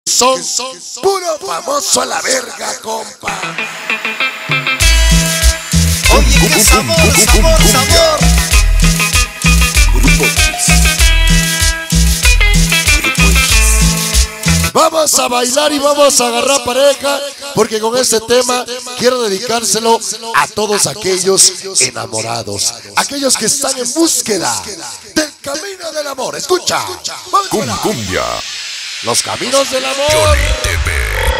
son puro famoso a la verga, compa. Oye, qué sabor, sabor, sabor. Grupo X. Grupo X. Vamos a bailar y vamos a agarrar pareja, porque con este tema quiero dedicárselo a todos aquellos enamorados, aquellos que están en búsqueda del camino del amor. Escucha, Cumbia. los caminos del amor. Johnny TV.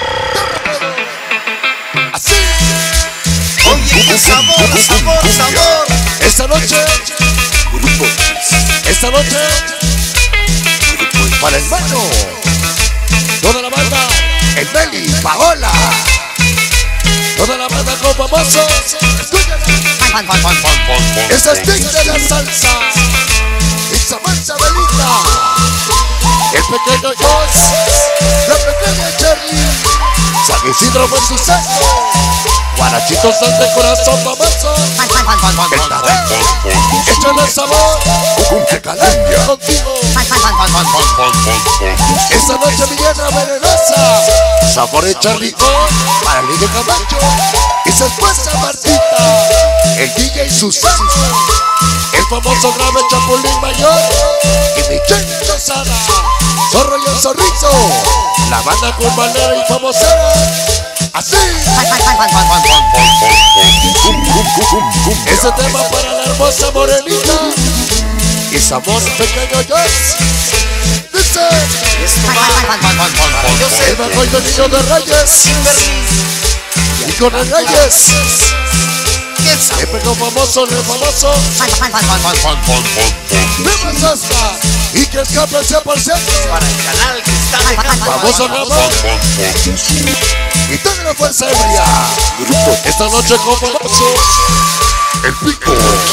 Así, Oye, qué sabor, sabor, sabor. esta noche, Grupo X. esta noche, Grupo X. para el mano, toda la banda, el Meli, Paola, toda la banda con famosos. Esa es Tic de la salsa, esa mancha velita, el pequeño Joss, la pequeña Charlie, San Isidro fue su santo, Guarachitos son de corazón famoso, el Tadeo, échale sabor, el calendario contigo, esa noche villana venenosa, sabor de Charlie O, para Ligue Camacho, y su esposa Martita, el DJ Susana, el famoso grave Chapulín Mayor, y Michelle Lozada, Zorro y el Zorrito, la banda curvanera y famosera, así. Ese tema para la hermosa morenita y sabor pequeño Joss. Dice, el bajo y el niño de Reyes, y con el Reyes, el pegó famoso, el famoso, vemos hasta, y que escape el 100%, Para el canal que está dejando. famoso Ramón, y toda la fuerza ebria, esta noche con famoso, el Pico,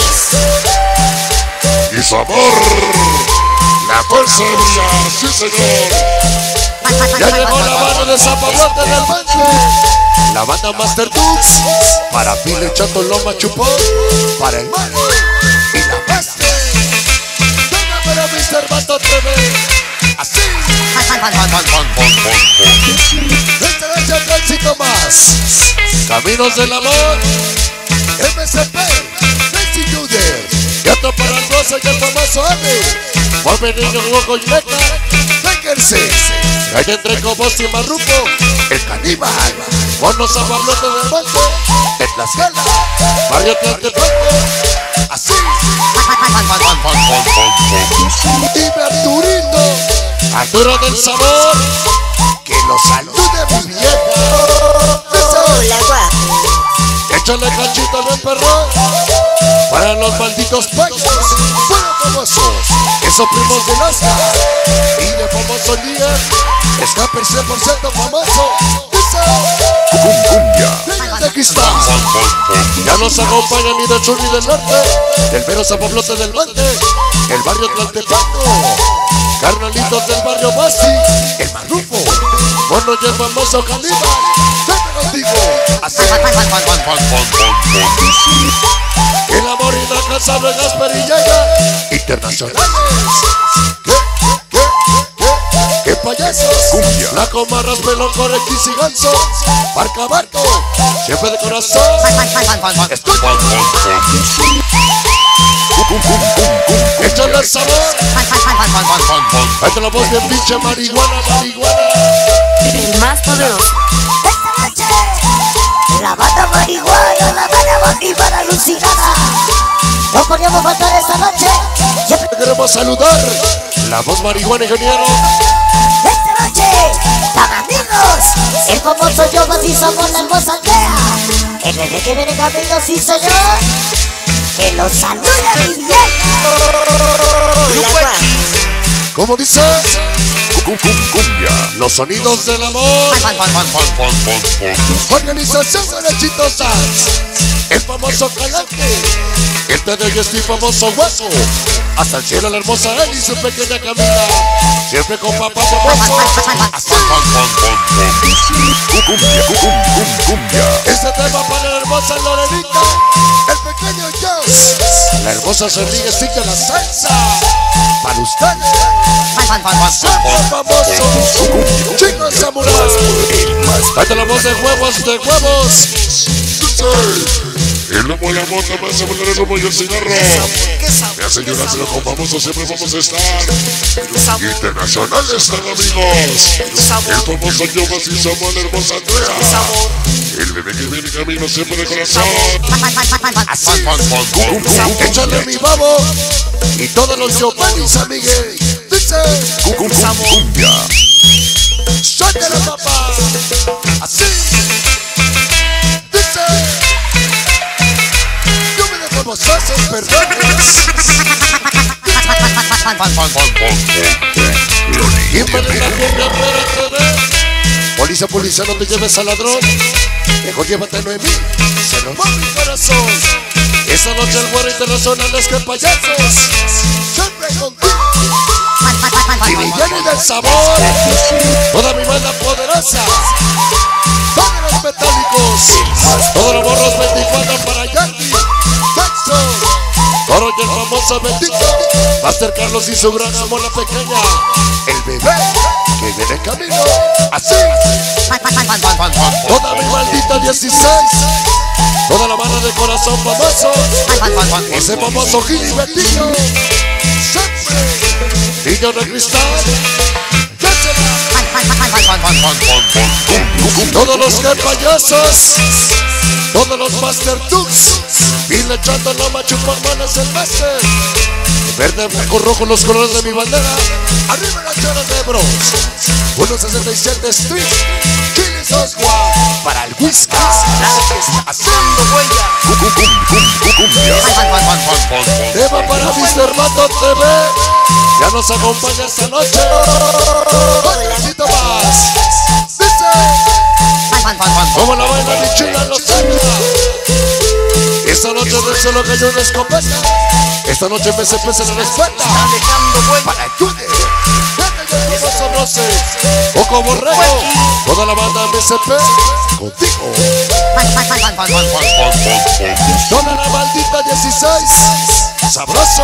y sabor, la fuerza ebria, sí señor, ya llegó la mano de Zapalote del Manche, la banda Master Tux, para Pile Chato Loma Chupón, para el Mano, y la peste, venga para Mr. Mato TV, así, esta noche un tránsito más, Caminos del Amor, MCP, Nancy Juder, y otro para el Rosa y el famoso Ame, Juan Niño Hugo y Meca, Vengerse, Calle entre Cobos y Marruco, el Caníbal, Monos a Pablote del Monte, de Tlaxcala, Barrio Tlaltepec, así, dime Arturito, Arturo del Sabor, que lo salude mi vieja, Hola, guapo. échale cachito al buen perro, para los malditos pacos, fueron famosos, esos primos de Oscar, y de famoso líder, escape el 100% famoso, dice, Cumbia. de aquí está, ya nos acompaña ni del sur ni del norte, del mero Zapoplote del Monte, el barrio Tlaltepango, carnalitos del barrio Basti, el Marrufo, Mono y el famoso Caníbal, venga contigo, así, el amor inalcanzable Gasper y Yaya, internacionales, ¿Qué payasos? Cumbia. La comarras, pelón, X y ganso, Barca Barco, siempre de corazón, escucha, échale el sabor, ahí te la voz bien pinche marihuana, marihuana, El más poderoso. Esta noche, la banda marihuana alucinada. No podíamos faltar esta noche. Siempre queremos saludar, la voz marihuana ingeniero, esta noche, para amigos, el famoso yo y somos la hermosa aldea. El bebé que viene camino, sí señor. Que los saluda mi vieja. Hola, guapo. como dice, Cumbia. los sonidos del amor, organización Derechitos Dance, el famoso Calanque, El día de hoy es mi famoso hueso. Hasta el cielo la hermosa Eli y su pequeña Camila. Siempre con papá famoso. Así. Cumbia. Este tema para la hermosa Lorenita. El pequeño Joss. La hermosa Rodríguez sigue la salsa. Para ustedes. Siempre famoso. Chicos samuráis. Ahí te la voz de huevos, de huevos. El lomo y la mota me hace volar el humo y el cigarro. Me hace llorar, se lo con famoso, siempre vamos a estar. Internacional están, amigos. El famoso Yobas y Samuel, hermosa Andrea. El bebé que viene camino siempre de corazón. Así. Échale mi babo. Y todos los Giovannis, amigues. Dice. Cumbia. Suéltalo, papá. Así. Dice. Yo me dejo los asos perdones. Y para la cumbia, espérate. Policía, policía, no te lleves al ladrón. Mejor llévate Noemí. Se nos va mi corazón. Esa noche el güero internacional es que payasos. Siempre contigo. Y me llene del sabor. Toda mi banda poderosa. Todos los metálicos. Todos los morros 24 para Yandy. Jackson. Toro y el famoso bendito. Master Carlos y su gran amor la pequeña. El bebé que viene en camino. Así. Toda mi maldita 16. Toda la banda de corazón famoso. Ese famoso Gil y Betillo. Siempre. Niño de cristal. Todos los que payasos. Todos los Master Dukes. Y le echando la machuparmanas el Master. Verde, blanco, rojo, los colores de mi bandera. Arriba las choras de Bros. 167 Street. Chilis Oswa. Para el Whiskas. Haciendo huella. Tema para Mr. Mato TV. Ya nos acompaña esta noche. Un besito más. Dice. Como la vaina de China los saca. Esta noche del cielo cayó una escopeta. Esta noche MSP se le respeta. Para Junior. Poco Borrego. Toda la banda MSP. Contigo. Toda la maldita 16. Sabroso.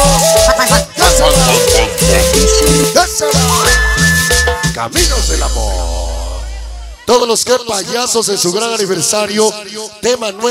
Caminos del amor. Todos los que payasos en su gran aniversario. Tema nuevo.